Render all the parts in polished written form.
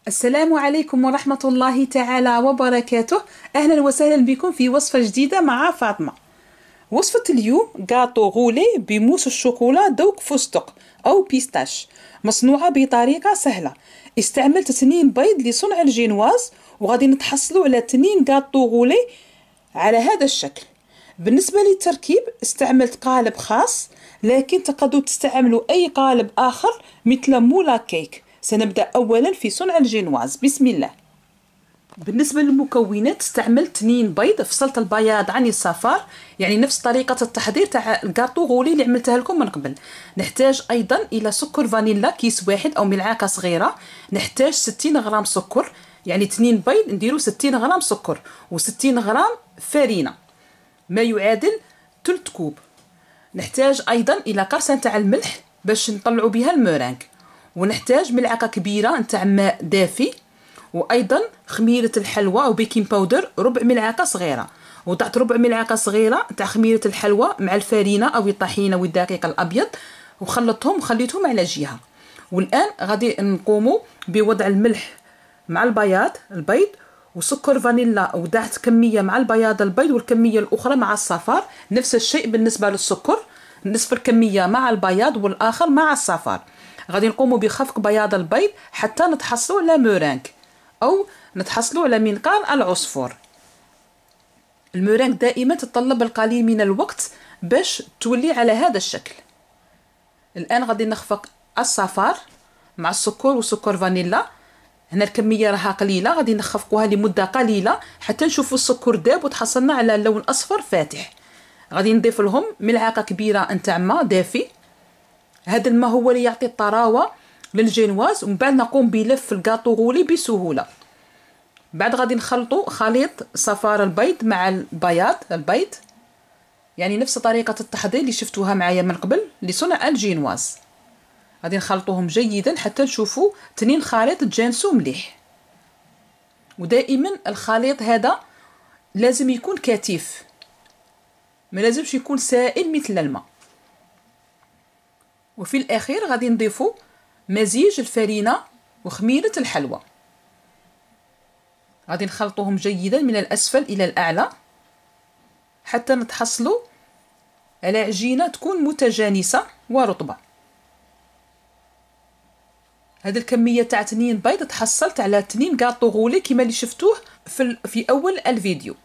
السلام عليكم ورحمة الله تعالى وبركاته. أهلا وسهلا بكم في وصفة جديدة مع فاطمة. وصفة اليوم غاتو غولي بموس الشوكولا دوق فستق أو بيستاش، مصنوعة بطريقة سهلة. استعملت 2 بيض لصنع الجينواز، وغادي نتحصلوا على 2 غاتو غولي على هذا الشكل. بالنسبة للتركيب استعملت قالب خاص، لكن تقدروا تستعملوا أي قالب آخر مثل مولا كيك. سنبدأ أولا في صنع الجينواز. بسم الله. بالنسبة للمكونات استعملت 2 بيض، فصلت البياض عن الصفار، يعني نفس طريقة التحضير تاع الكاطو غولي اللي عملتها لكم من قبل. نحتاج أيضا إلى سكر فانيلا كيس واحد أو ملعقة صغيرة. نحتاج 60 غرام سكر، يعني 2 بيض نديرو 60 غرام سكر و60 غرام فرينة، ما يعادل 3 كوب. نحتاج أيضا إلى قرصة تاع الملح باش نطلعو بها المورانغ، ونحتاج ملعقة كبيرة نتاع ماء دافي، وايضا خميره الحلوى او بيكين باودر ربع ملعقه صغيره. وضعت ربع ملعقه صغيره تاع خميره الحلوى مع الفرينه او الطحينه والدقيق الابيض، وخلطتهم وخليتهم على جهه. والان غادي نقوموا بوضع الملح مع البيض وسكر فانيلا. وضعت كميه مع البيض والكميه الاخرى مع الصفار. نفس الشيء بالنسبه للسكر، نصف الكميه مع البياض والاخر مع الصفار. غادي نقوموا بخفق بياض البيض حتى نتحصلوا على مورانغ أو نتحصلوا على منقار العصفور. المورانغ دائما تتطلب القليل من الوقت باش تولي على هذا الشكل. الآن غادي نخفق الصفار مع السكر وسكر فانيلا. هنا الكمية راها قليلة، غادي نخفقوها لمدة قليلة حتى نشوفوا السكر داب وتحصلنا على لون أصفر فاتح. غادي نضيف لهم ملعقة كبيرة نتاع ماء دافي. هذا الماء هو اللي يعطي الطراوة للجينواز، ومن بعد نقوم بلف الكاطو غولي بسهوله. بعد غادي نخلطوا خليط صفار البيض مع البيض، يعني نفس طريقه التحضير اللي شفتوها معايا من قبل لصنع الجينواز. غادي نخلطوهم جيدا حتى نشوفوا 2 خليط تجانسوا مليح. ودائما الخليط هذا لازم يكون كثيف، ما لازمش يكون سائل مثل الماء. وفي الاخير غادي نضيفوا مزيج الفرينة وخميرة الحلوى. غادي نخلطوهم جيدا من الأسفل إلى الأعلى حتى نتحصلوا على عجينة تكون متجانسة ورطبة. هذه الكمية تاع 2 بيض تحصلت على 2 كاطو غولي كما اللي شفتوه في أول الفيديو.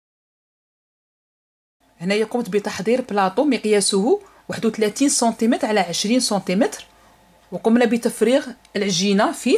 هنايا قمت بتحضير بلاطو مقياسه 31 سنتيمتر على 20 سنتيمتر، وقمنا بتفريغ العجينة فيه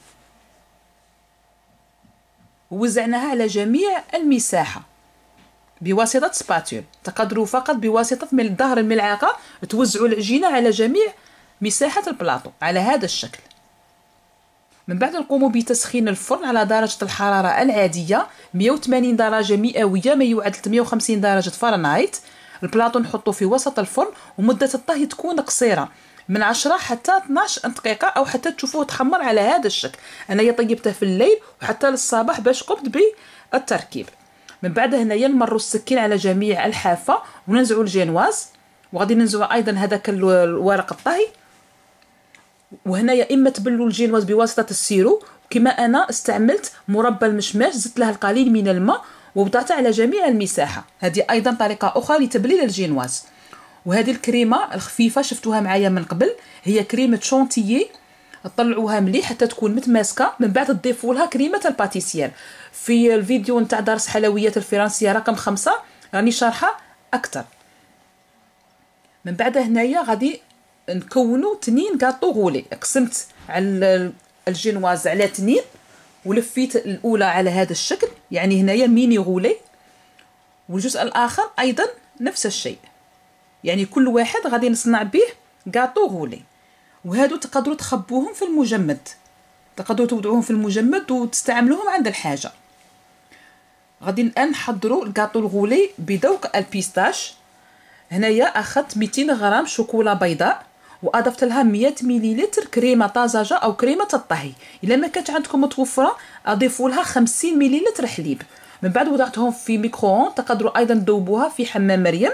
ووزعناها على جميع المساحة بواسطة سباتول. تقدروا فقط بواسطة من ظهر الملعقة توزعوا العجينة على جميع مساحة البلاطو على هذا الشكل. من بعد نقوم بتسخين الفرن على درجة الحرارة العادية 180 درجة مئوية، ما يعادل 150 درجة فahrenheit. البلاطو نحطه في وسط الفرن، ومدة الطهي تكون قصيرة من 10 حتى 12 دقيقة أو حتى تشوفوه تحمر على هذا الشكل. أنا طيبته في الليل وحتى للصباح باش قمت بالتركيب. من بعد هنايا نمروا السكين على جميع الحافة وننزعوا الجينواز، وغادي ننزعوا أيضا هذاك الورق الطهي. وهنايا إما تبلوا الجينواز بواسطة السيرو، كما أنا استعملت مربى المشماش، زدت له القليل من الماء ووضعته على جميع المساحة. هذه أيضا طريقة أخرى لتبليل الجينواز. وهذه الكريمه الخفيفه شفتوها معايا من قبل هي كريمه شونتيي، طلعوها مليح حتى تكون متماسكه. من بعد تضيفوا لها كريمه الباتيسير. في الفيديو نتاع درس حلويات الفرنسيه رقم 5 راني شارحه اكثر. من بعد هنايا غادي نكونوا 2 كاطو غولي. قسمت على الجينواز على 2 ولفيت الاولى على هذا الشكل، يعني هنايا ميني غولي، والجزء الاخر ايضا نفس الشيء، يعني كل واحد غادي نصنع به كاطو غولي. وهادو تقدروا تخبوهم في المجمد، تقدروا توضعوهم في المجمد وتستعملوهم عند الحاجه. غادي الان نحضروا الكاطو الغولي بذوق البيستاش. هنايا اخذت 200 غرام شوكولا بيضاء، واضفت لها 100 مليلتر كريمه طازجه او كريمه الطهي. الا ما كانت عندكم متوفره اضيفوا لها 50 مليلتر حليب. من بعد وضعتهم في ميكروون. تقدروا ايضا تذوبوها في حمام مريم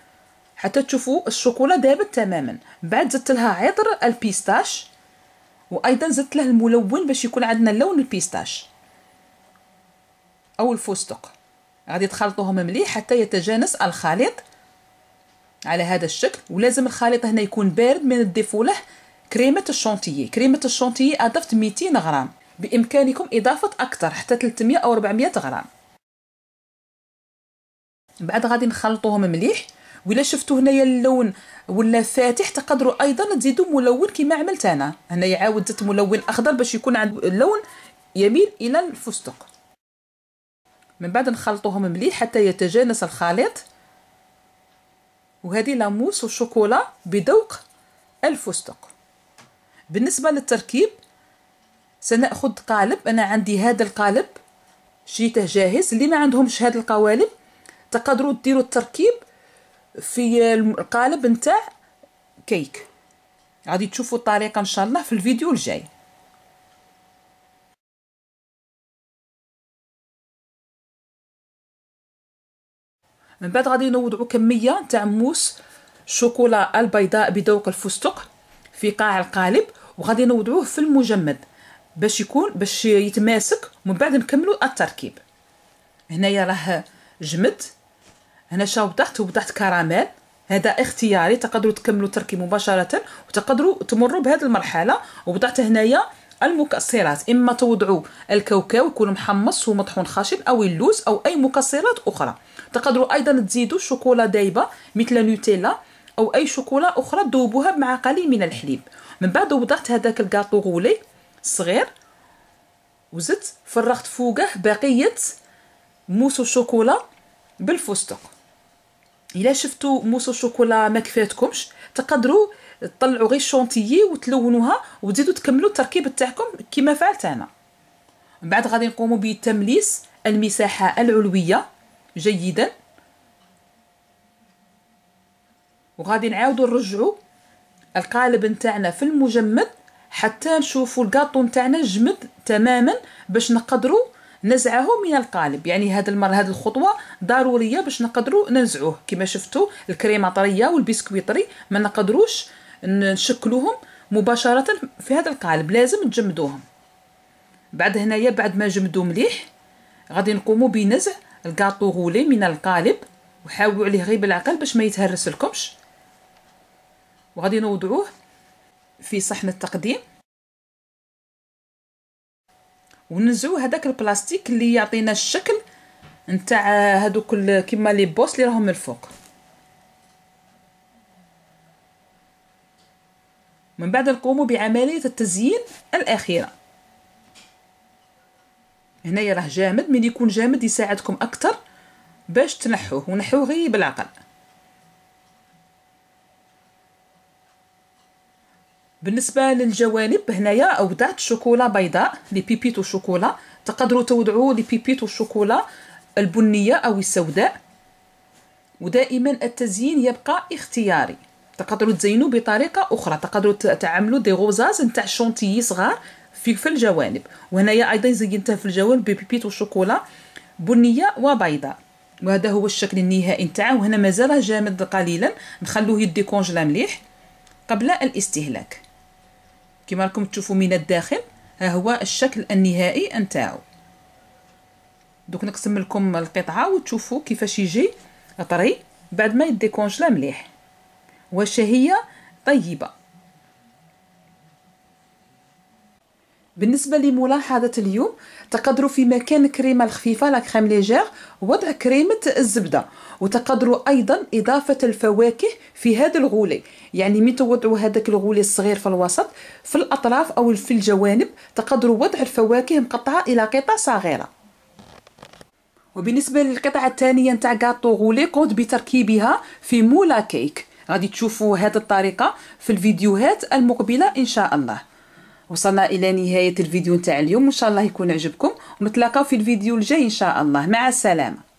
حتى تشوفوا الشوكولا دابت تماما. بعد زدت لها عطر البيستاش وايضا زدت له الملون باش يكون عندنا لون البيستاش او الفستق. غادي تخلطوهم مليح حتى يتجانس الخليط على هذا الشكل. ولازم الخليط هنا يكون بارد من نضيفو له كريمه الشونتيي. كريمه الشونتيي اضفت 200 غرام، بامكانكم اضافه اكثر حتى 300 او 400 غرام. بعد غادي نخلطوهم مليح. ولا شفتوا هنايا اللون ولا فاتح تقدروا ايضا تزيدوا ملون كما عملت انا. هنايا عاود زدت ملون اخضر باش يكون عند اللون يميل الى الفستق. من بعد نخلطوهم مليح حتى يتجانس الخليط. وهذه لاموس والشوكولا بذوق الفستق. بالنسبه للتركيب سنأخذ قالب. انا عندي هذا القالب شريته جاهز. اللي ما عندهمش هذه القوالب تقدروا ديروا التركيب في القالب نتاع كيك. غادي تشوفوا الطريقه ان شاء الله في الفيديو الجاي. من بعد غادي نوضعوا كميه نتاع موس شوكولا البيضاء بذوق الفستق في قاع القالب، وغادي نوضعوه في المجمد باش يتماسك. ومن بعد نكملوا التركيب. هنايا راه جمد. هنا وضعت كراميل. هذا اختياري، تقدروا تكملوا التركيب مباشره وتقدروا تمروا بهذه المرحله. ووضعت هنايا المكسرات، اما توضعوا الكاوكاو يكون محمص ومطحون خشن او اللوز او اي مكسرات اخرى. تقدروا ايضا تزيدوا شوكولا دايبه مثل نوتيلا او اي شوكولا اخرى تذوبوها مع قليل من الحليب. من بعد وضعت هذاك الكاطو غولي صغير وزدت فرغت فوقه بقيه موس الشوكولا بالفستق. الا شفتوا موس الشوكولا ما كفاتكمش تقدروا تطلعوا غير شونتيي وتلونوها وتزيدوا تكملوا التركيب تاعكم كما فعلت انا. من بعد غادي نقوموا بتمليس المساحه العلويه جيدا. وغادي نعاودوا نرجعوا القالب نتاعنا في المجمد حتى نشوفوا الكاطو نتاعنا جمد تماما باش نقدروا نزعه من القالب. يعني هذه المره هذه الخطوه ضروريه باش نقدروا ننزعوه. كما شفتوا الكريمه طريه والبسكويت طري، ما نقدروش نشكلوهم مباشره في هذا القالب، لازم تجمدوهم. بعد هنايا بعد ما جمدوا مليح غادي نقوموا بنزع الكاطو غولي من القالب. وحاولوا عليه غير بالعقل باش ما يتهرس لكمش. وغادي نوضعوه في صحن التقديم وننزعوا هذاك البلاستيك اللي يعطينا الشكل نتاع هذوك كيما لي بوس اللي راهم من الفوق. من بعد نقوموا بعمليه التزيين الاخيره. هنايا راه جامد، من يكون جامد يساعدكم اكثر باش تنحوه، ونحوه غير بالعقل. بالنسبه للجوانب هنايا وضعت شوكولا بيضاء لي بيبيتو شوكولا. تقدروا توضعوا لي بيبيتو شوكولا البنيه او السوداء. ودائما التزيين يبقى اختياري، تقدروا تزينوا بطريقه اخرى. تقدروا تعملوا دي غوزاز نتاع شونتيي صغار في الجوانب. وهنايا ايضا زينته في الجوانب ببيبيتو شوكولا بنيه وبيضاء. وهذا هو الشكل النهائي نتاعو. وهنا مازال جامد قليلا، نخلوه يديكونجلا مليح قبل الاستهلاك. كما راكم تشوفوا من الداخل ها هو الشكل النهائي نتاعو. دوك نقسم لكم القطعه وتشوفوا كيفاش يجي طري بعد ما يديكونجلا مليح. وشهيه طيبه. بالنسبه لملاحظه اليوم تقدروا في مكان الكريمه الخفيفه لا كريم ليجير وضع كريمه الزبده. وتقدروا ايضا اضافه الفواكه في هذا الغولي. يعني ملي توضعوا هذاك الغولي الصغير في الوسط في الاطراف او في الجوانب تقدروا وضع الفواكه مقطعه الى قطع صغيره. وبالنسبه للقطعه الثانيه نتاع كاطو غولي قمت بتركيبها في مولا كيك. غادي تشوفوا هذه الطريقه في الفيديوهات المقبله ان شاء الله. وصلنا الى نهايه الفيديو نتاع اليوم، ان شاء الله يكون عجبكم ونتلاقاو في الفيديو الجاي ان شاء الله. مع السلامه.